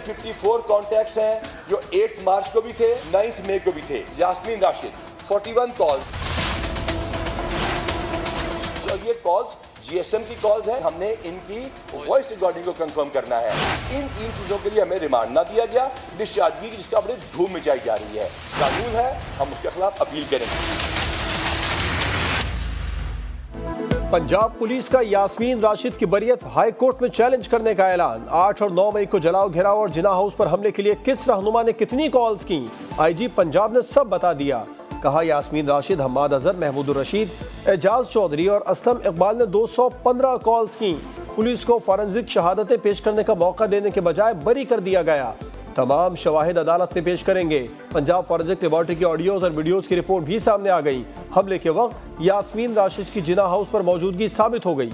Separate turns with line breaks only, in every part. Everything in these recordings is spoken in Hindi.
154 कॉन्टैक्ट्स हैं जो 8 मार्च को भी थे, 9 मई को भी थे। यास्मीन राशिद 41 कॉल। ये कॉल्स जीएसएम की कॉल्स हैं। हमने इनकी वॉइस रिकॉर्डिंग को कंफर्म करना है। इन 3 चीजों के लिए हमें रिमांड ना दिया गया। डिस्चार्ज जिसका बड़ी धूम मचाई जा रही है, कानून है, हम उसके खिलाफ अपील करेंगे।
पंजाब पुलिस का यास्मीन राशिद की बरियत हाई कोर्ट में चैलेंज करने का ऐलान। 8 और 9 मई को जलाओ, घेराव और जिना हाउस पर हमले के लिए किस रहनुमा ने कितनी कॉल्स की, आईजी पंजाब ने सब बता दिया। कहा यास्मीन राशिद, हम्माद अजहर, महमूद रशीद, एजाज चौधरी और असलम इकबाल ने 215 कॉल्स की। पुलिस को फॉरेंसिक शहादतें पेश करने का मौका देने के बजाय बरी कर दिया गया। तमाम शवाहिद अदालत में पेश करेंगे। पंजाब फॉरेंसिक लेबॉरेटरी की ऑडियोज और वीडियोज की रिपोर्ट भी सामने आ गई। हमले के वक्त यास्मीन राशिद की जिना हाउस पर मौजूदगी साबित हो गई।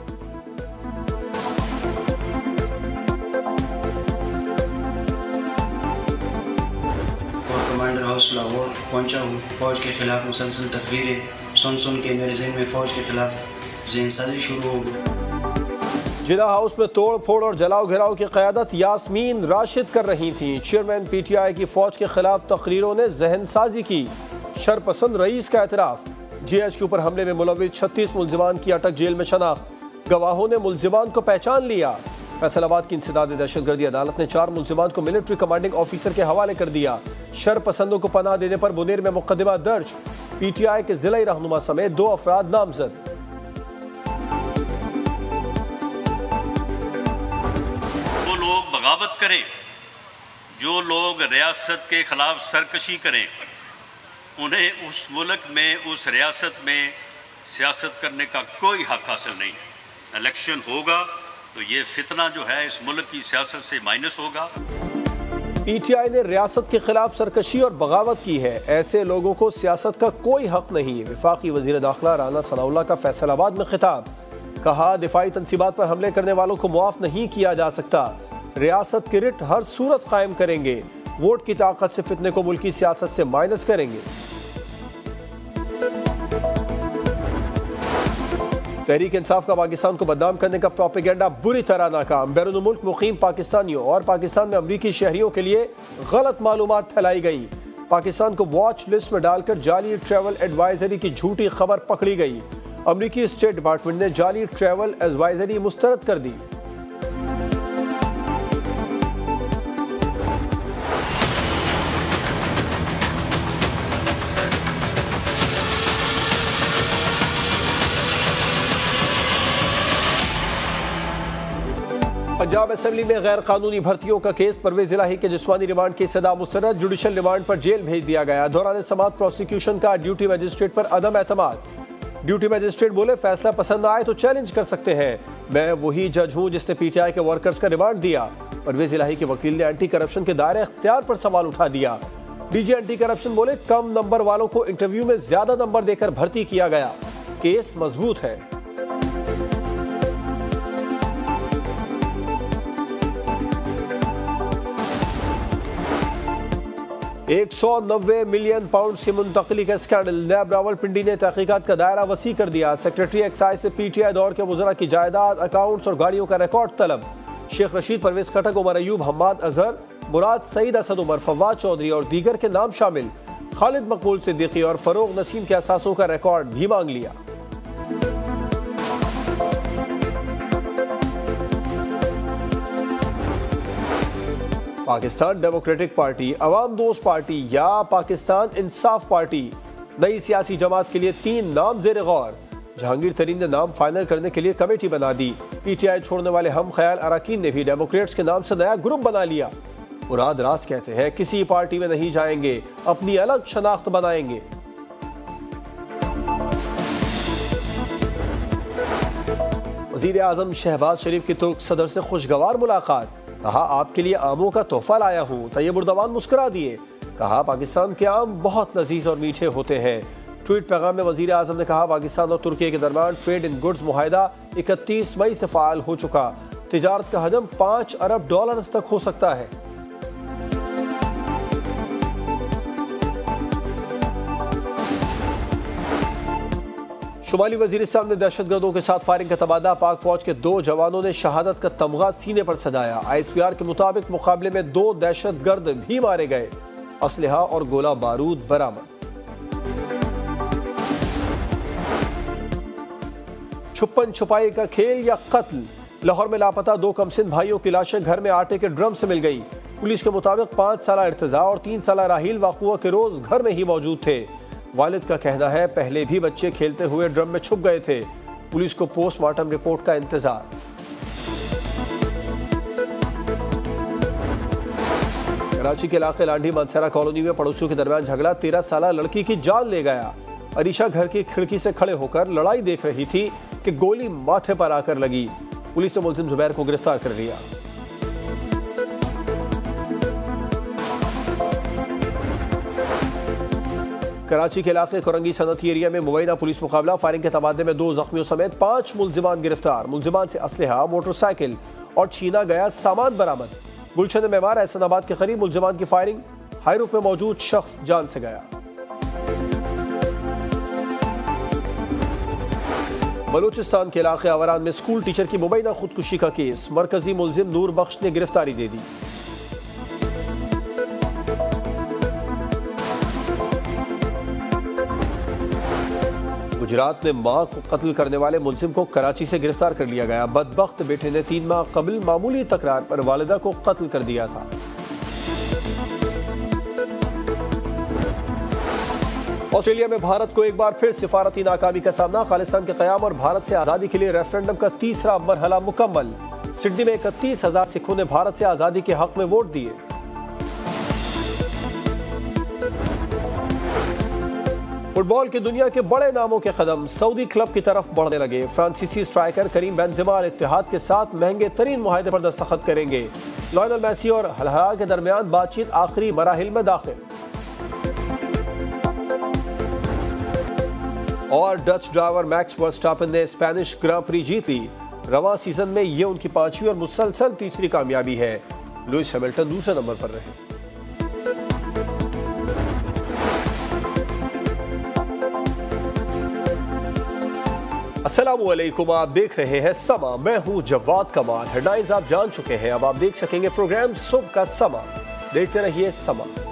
कमांडर हाउस लाहौर पहुंचा हूँ। फौज के खिलाफ मुसलसल तकरीरें सुन के मेरे ज़हन में फौज के खिलाफ ज़हनसाजी शुरू हो गई।
जिना हाउस में तोड़ फोड़ और जलाओ घेराव की क़यादत यास्मीन राशिद कर रही थी। चेयरमैन पीटीआई की फौज के खिलाफ तकरीरों ने जहनसाजी की। शरपसंद रईस का एतराफ़। जीएच के ऊपर हमले में मुलविस 36 मुलजिमान की अटक, जेल में शनाख्त। गवाहों ने मुलजिमान को पहचान लिया। फैसलाबाद की इंसदादी दहशतगर्दी अदालत ने 4 मुलजिमान को मिलिट्री कमांडिंग ऑफिसर के हवाले कर दिया। शरपसंदों को पनाह देने पर बुनेर में मुकदमा दर्ज। पीटीआई के जिला रहनुमा समेत 2 अफराद नामजद।
बगावत करें, जो लोग रियासत के खिलाफ सरकशी करें, उन्हें उस मुल्क में, उस रियासत में सियासत करने का कोई हक हासिल नहीं है। इलेक्शन होगा तो ये फितना जो है इस मुल्क की सियासत से माइनस होगा।
पीटीआई ने रियासत के खिलाफ सरकशी और बगावत की है। ऐसे लोगों को सियासत का कोई हक नहीं। वफाकी वजीर दाखिला राना सनाउल्लाह का फैसलाबाद में खिताब। कहा, दिफाई तनसीबात पर हमले करने वालों को मुआफ नहीं किया जा सकता। रियासत की रिट हर सूरत कायम करेंगे। वोट की ताकत से फितने को मुल्की सियासत से माइनस करेंगे। तहरीक इंसाफ का पाकिस्तान को बदनाम करने का प्रोपेगेंडा बुरी तरह नाकाम। बैरून मुल्क मुकीम पाकिस्तानियों और पाकिस्तान में अमरीकी शहरियों के लिए गलत मालूमात फैलाई गई। पाकिस्तान को वॉच लिस्ट में डालकर जाली ट्रैवल एडवाइजरी की झूठी खबर पकड़ी गई। अमरीकी स्टेट डिपार्टमेंट ने जाली ट्रैवल एडवाइजरी मुस्तरद कर दी। पंजाब असेंबली में गैर कानूनी भर्तियों का केस। परवेज इलाही के जिस्मानी रिमांड की सदा मुस्तरद। जुडिशल रिमांड पर जेल भेज दिया गया। दौरान समाअत प्रोसिक्यूशन का ड्यूटी मजिस्ट्रेट पर अदम एतमाद। ड्यूटी मजिस्ट्रेट बोले, फैसला पसंद आए तो चैलेंज कर सकते हैं। मैं वही जज हूं जिसने पीटीआई के वर्कर्स का रिमांड दिया। परवेज इलाही के वकील ने एंटी करप्शन के दायरे इख्तियार पर सवाल उठा दिया। डीजी एंटी करप्शन बोले, कम नंबर वालों को इंटरव्यू में ज्यादा नंबर देकर भर्ती किया गया। केस मजबूत है। 190 मिलियन पाउंड की मुंतकली का स्कैंडल। नैब रावलपिंडी ने तहकीकात का दायरा वसी कर दिया। सेक्रेटरी एक्साइज से पीटीआई दौर के वज़रा की जायदाद, अकाउंट्स और गाड़ियों का रिकॉर्ड तलब। शेख रशीद, परवेज खटक, उमर अयूब, हम्माद अजहर, मुराद सईद, असद उमर, फवाद चौधरी और दीगर के नाम शामिल। खालिद मकबूल सिद्दीकी और फरोग नसीम के असासों का रिकॉर्ड भी मांग लिया। पाकिस्तान डेमोक्रेटिक पार्टी, अवाम दोस्त पार्टी या पाकिस्तान इंसाफ पार्टी। नई सियासी जमात के लिए 3 नाम ज़ेर गौर। जहांगीर तरीन ने नाम फाइनल करने के लिए कमेटी बना दी। पीटीआई छोड़ने वाले हम ख्याल अरकान ने भी डेमोक्रेट्स के नाम से नया ग्रुप बना लिया। मुराद राज कहते हैं, किसी पार्टी में नहीं जाएंगे, अपनी अलग शनाख्त बनाएंगे। वज़ीर आज़म शहबाज शरीफ की तुर्क सदर से खुशगवार मुलाकात। कहा, आपके लिए आमों का तोहफा लाया हूँ। तैयब उर्दवान मुस्कुरा दिए। कहा, पाकिस्तान के आम बहुत लजीज और मीठे होते हैं। ट्वीट पैगाम में वज़ीर आज़म ने कहा, पाकिस्तान और तुर्की के दरमियान ट्रेड इन गुड्स मुआहिदा 31 मई से फ़ाल हो चुका। तिजारत का हजम $5 अरब तक हो सकता है। शुमाली वजीरिस्तान में दहशतगर्दों के साथ फायरिंग का तबादला, पाक फौज के 2 जवानों ने शहादत का तमगा सीने पर सजाया। ISPR के मुताबिक मुकाबले में 2 दहशतगर्द भी मारे गए। असलहा और गोला बारूद बरामद। छुपन छुपाई का खेल या कत्ल। लाहौर में लापता 2 कमसिन भाइयों की लाशें घर में आटे के ड्रम से मिल गई। पुलिस के मुताबिक 5 साला इर्तजा और 3 साला राहील वाक़ुआ के रोज घर में ही मौजूद थे। वालिद का कहना है पहले भी बच्चे खेलते हुए ड्रम में छुप गए थे। पुलिस को पोस्टमार्टम रिपोर्ट का इंतजार। कराची के इलाके लांडी मानसरा कॉलोनी में पड़ोसियों के दरमियान झगड़ा 13 साला लड़की की जान ले गया। अरीशा घर की खिड़की से खड़े होकर लड़ाई देख रही थी कि गोली माथे पर आकर लगी। पुलिस ने मुलजिम जुबैर को गिरफ्तार कर लिया। कराची के इलाके कोरंगी सनती एरिया में मुबैना पुलिस मुकाबला, फायरिंग के तबादले में 2 जख्मियों समेत 5 मुलजिमान गिरफ्तार। मुलजिमान से असलहा, मोटरसाइकिल और छीना गया सामान बरामद। गुलशन मेमार एहसनाबाद के करीब मुलजिमान की फायरिंग, हाईरूफ में मौजूद शख्स जान से गया। बलूचिस्तान के इलाके आवरान में स्कूल टीचर की मुबैना खुदकुशी का केस, मरकजी मुलजिम नूर बख्श ने गिरफ्तारी दे दी। गुजरात में मां को कत्ल करने वाले मुलजिम को कराची से गिरफ्तार कर लिया गया। बदबख्त बेटे ने 3 माह कबल मामूली तकरार पर वालिदा को कत्ल कर दिया था। ऑस्ट्रेलिया में भारत को एक बार फिर सिफारती नाकामी का सामना, खालिस्तान के क़याम और भारत से आज़ादी के लिए रेफरेंडम का 3रा मरहला मुकम्मल। सिडनी में 31,000 सिखों ने भारत से आज़ादी के हक में वोट दिए। फुटबॉल की दुनिया के बड़े नामों के कदम सऊदी क्लब की तरफ बढ़ने लगे। फ्रांसीसी स्ट्राइकर करीम बेंजेमा अल इत्तेहाद के साथ महंगे तरीन मुआहदे पर दस्तखत करेंगे। लियोनेल मेसी और हलहा के दरमियान बातचीत आखिरी मराहिल में दाखिल। और डच ड्राइवर मैक्स वर्स्टापेन ने स्पेनिश ग्रां प्री जीत ली। रवां सीजन में ये उनकी 5वीं और मुसलसल 3री कामयाबी है। लुइस हैमिल्टन दूसरे नंबर पर रहे। अस्सलामुअलैकुम, आप देख रहे हैं समा। मैं हूं जवाद कमाल। हेडलाइंस आप जान चुके हैं, अब आप देख सकेंगे प्रोग्राम सुबह का समा। देखते रहिए समा।